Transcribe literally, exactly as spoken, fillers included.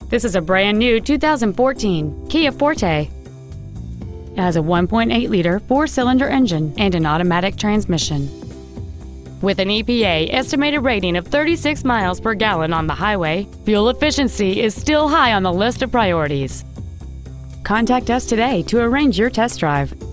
This is a brand new two thousand fourteen Kia Forte. It has a one point eight liter four-cylinder engine and an automatic transmission. With an E P A estimated rating of thirty-six miles per gallon on the highway, fuel efficiency is still high on the list of priorities. Contact us today to arrange your test drive.